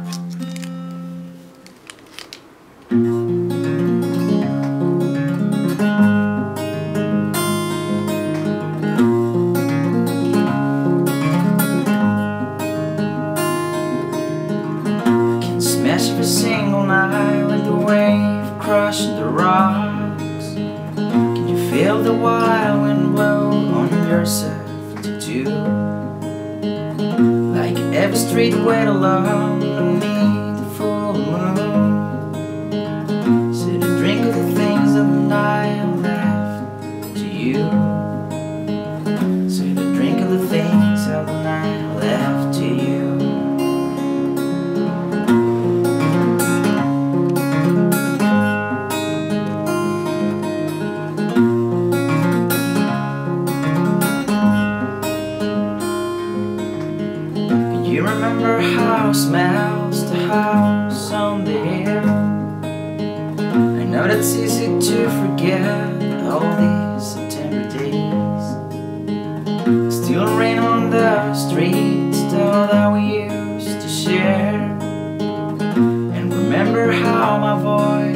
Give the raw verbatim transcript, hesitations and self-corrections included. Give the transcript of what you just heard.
Smash every single night like the wave crushing the rocks. Can you feel the wild wind blow on your self-tattoo? Like every street wait alone beneath the full moon. Sit and drink of the things of the night left to you. Sit and drink of the things of the night left to you. You remember how it smells the house on the hill? I know that's easy to forget all these September days. Still rain on the streets, though, that we used to share. And remember how my voice